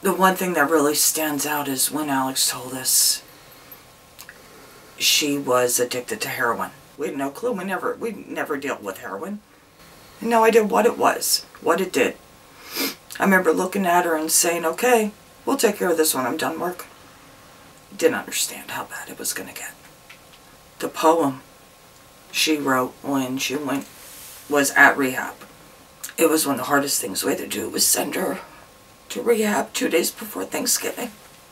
The one thing that really stands out is when Alex told us she was addicted to heroin. We had no clue. We never dealt with heroin. No idea what it was, what it did. I remember looking at her and saying, okay, we'll take care of this when I'm done work. Didn't understand how bad it was going to get. The poem she wrote when she was at rehab. It was one of the hardest things we had to do was send her to rehab 2 days before Thanksgiving.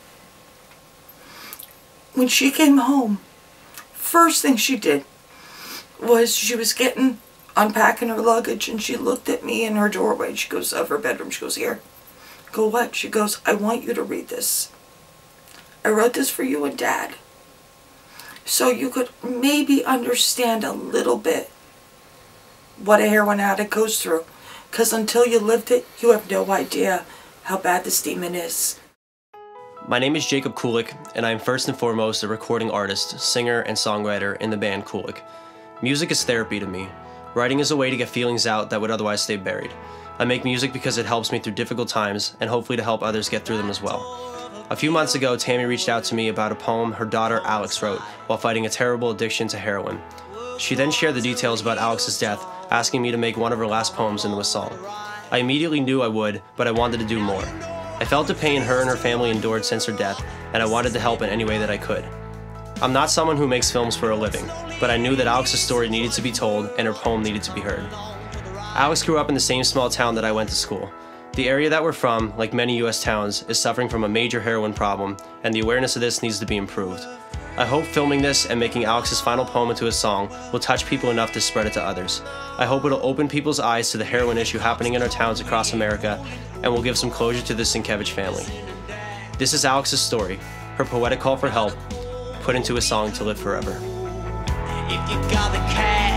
When she came home, first thing she did was she was unpacking her luggage, and she looked at me in her doorway. She goes, of her bedroom, she goes, here. Go what? She goes, I want you to read this. I wrote this for you and Dad, so you could maybe understand a little bit what a heroin addict goes through. Because until you lived it, you have no idea how bad this demon is. My name is Jacob Kulick, and I am first and foremost a recording artist, singer, and songwriter in the band Kulick. Music is therapy to me. Writing is a way to get feelings out that would otherwise stay buried. I make music because it helps me through difficult times, and hopefully to help others get through them as well. A few months ago, Tammy reached out to me about a poem her daughter Alex wrote while fighting a terrible addiction to heroin. She then shared the details about Alex's death, asking me to make one of her last poems into a song. I immediately knew I would, but I wanted to do more. I felt the pain her and her family endured since her death, and I wanted to help in any way that I could. I'm not someone who makes films for a living, but I knew that Alex's story needed to be told and her poem needed to be heard. Alex grew up in the same small town that I went to school. The area that we're from, like many US towns, is suffering from a major heroin problem, and the awareness of this needs to be improved. I hope filming this and making Alex's final poem into a song will touch people enough to spread it to others. I hope it'll open people's eyes to the heroin issue happening in our towns across America, and will give some closure to the Sienkiewicz family. This is Alex's story, her poetic call for help, put into a song to live forever. If you got the cash,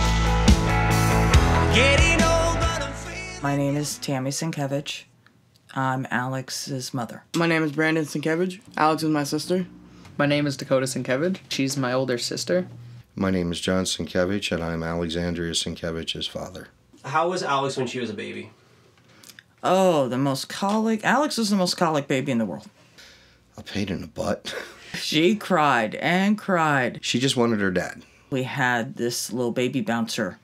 getting old, but I'm free. My name is Tammy Sienkiewicz. I'm Alex's mother. My name is Brandon Sienkiewicz. Alex is my sister. My name is Dakota Sienkiewicz. She's my older sister. My name is John Sienkiewicz, and I'm Alexandria Sienkiewicz's father. How was Alex when she was a baby? Oh, Alex was the most colic baby in the world. A pain in the butt. She cried and cried. She just wanted her dad. We had this little baby bouncer,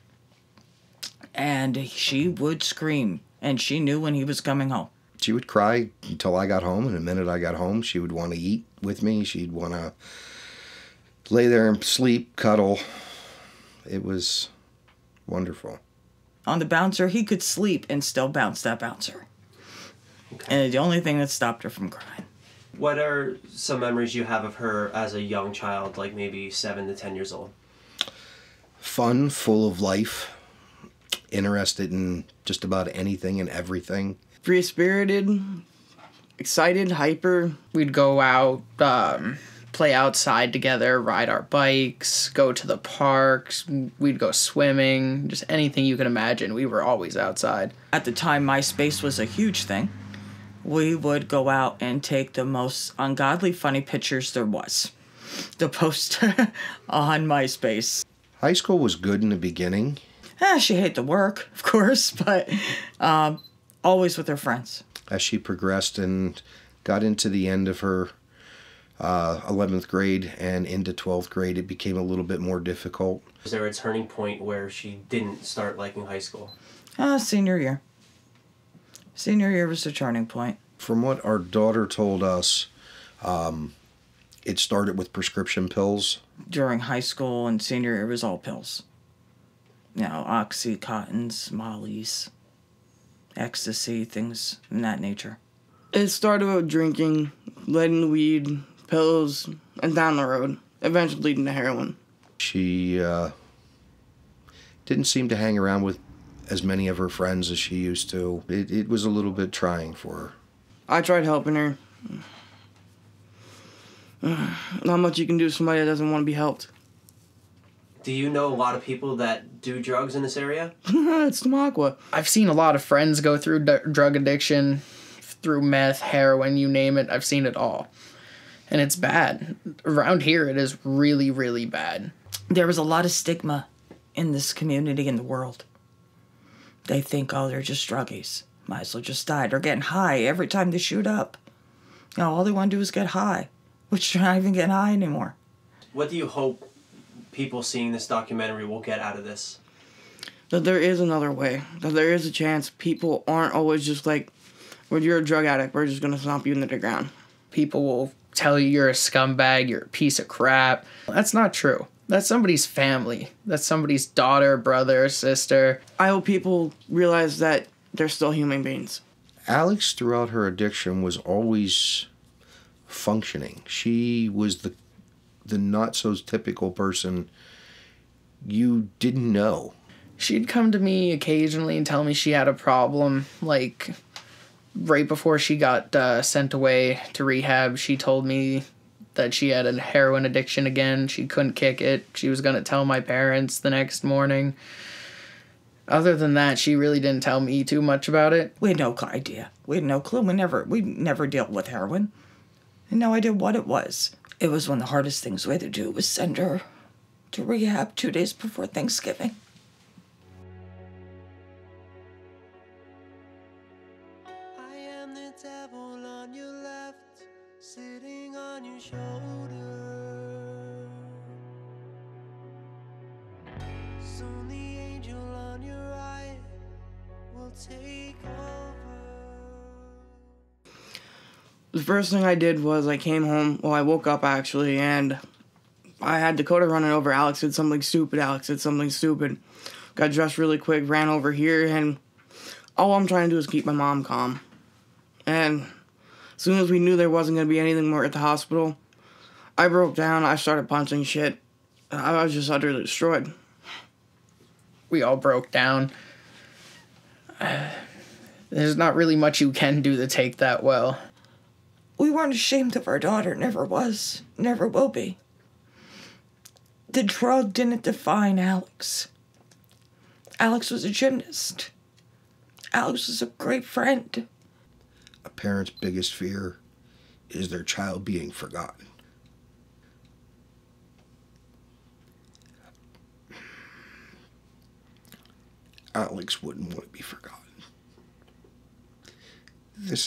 and she would scream, and she knew when he was coming home. She would cry until I got home, and the minute I got home, she would want to eat with me. She'd want to lay there and sleep, cuddle. It was wonderful. On the bouncer, he could sleep and still bounce that bouncer. Okay. And the only thing that stopped her from crying. What are some memories you have of her as a young child, like maybe 7 to 10 years old? Fun, full of life, interested in just about anything and everything. Free-spirited, excited, hyper. We'd go out, play outside together, ride our bikes, go to the parks, we'd go swimming, just anything you can imagine. We were always outside. At the time, MySpace was a huge thing. We would go out and take the most ungodly funny pictures there was to post on MySpace. High school was good in the beginning. She hated the work, of course, but always with her friends. As she progressed and got into the end of her 11th grade and into 12th grade, it became a little bit more difficult. Was there a turning point where she didn't start liking high school? Senior year. Senior year was the turning point. From what our daughter told us, it started with prescription pills. During high school and senior year, it was all pills. You know, Oxycontins, Mollies, ecstasy, things in that nature. It started with drinking, letting weed, pills, and down the road, eventually leading to heroin. She didn't seem to hang around with as many of her friends as she used to. It was a little bit trying for her. I tried helping her. Not much you can do to somebody that doesn't want to be helped. Do you know a lot of people that do drugs in this area? It's Tamaqua. I've seen a lot of friends go through drug addiction, through meth, heroin, you name it. I've seen it all. And it's bad. Around here, it is really, really bad. There was a lot of stigma in this community, in the world. They think, oh, they're just druggies. Might as well just die. They're getting high every time they shoot up. You know, all they want to do is get high, which they're not even getting high anymore. What do you hope people seeing this documentary will get out of this? That there is another way. That there is a chance people aren't always just like, when you're a drug addict, we're just going to stomp you into the ground. People will tell you you're a scumbag, you're a piece of crap. That's not true. That's somebody's family. That's somebody's daughter, brother, sister. I hope people realize that they're still human beings. Alex, throughout her addiction, was always functioning. She was the not so typical person you didn't know. She'd come to me occasionally and tell me she had a problem. Like, right before she got sent away to rehab, she told me that she had a heroin addiction again. She couldn't kick it. She was going to tell my parents the next morning. Other than that, she really didn't tell me too much about it. We had no idea. We had no clue. We never dealt with heroin. And no idea what it was. It was one of the hardest things we had to do was send her to rehab 2 days before Thanksgiving. I am the devil on your left, sitting on your shoulder. Soon the angel on your right will take over. The first thing I did was I came home, well, I woke up actually, and I had Dakota running over. Alex did something stupid. Got dressed really quick, ran over here, and all I'm trying to do is keep my mom calm. And as soon as we knew there wasn't going to be anything more at the hospital, I broke down. I started punching shit. I was just utterly destroyed. We all broke down. There's not really much you can do to take that well. We weren't ashamed of our daughter. Never was. Never will be. The drug didn't define Alex. Alex was a gymnast. Alex was a great friend. A parent's biggest fear is their child being forgotten. Alex wouldn't want to be forgotten. This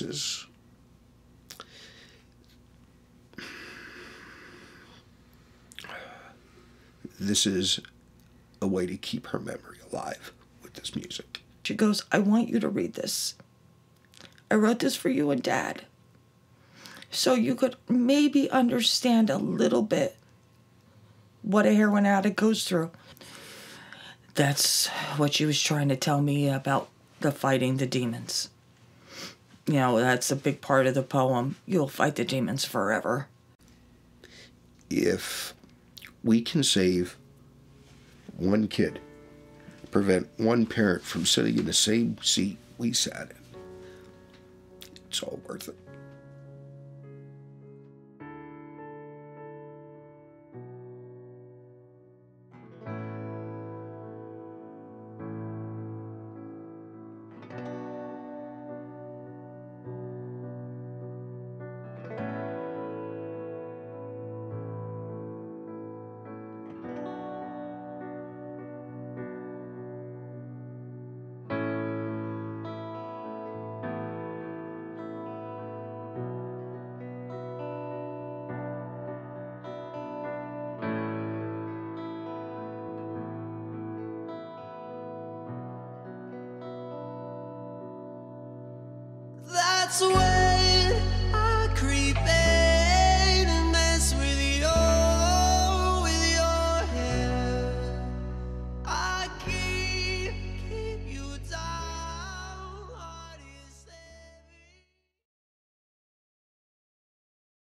is a way to keep her memory alive with this music. She goes, I want you to read this. I wrote this for you and Dad. So you could maybe understand a little bit what a heroin addict goes through. That's what she was trying to tell me about the fighting the demons. You know, that's a big part of the poem. You'll fight the demons forever. If we can save one kid, prevent one parent from sitting in the same seat we sat in, it's all worth it. That's what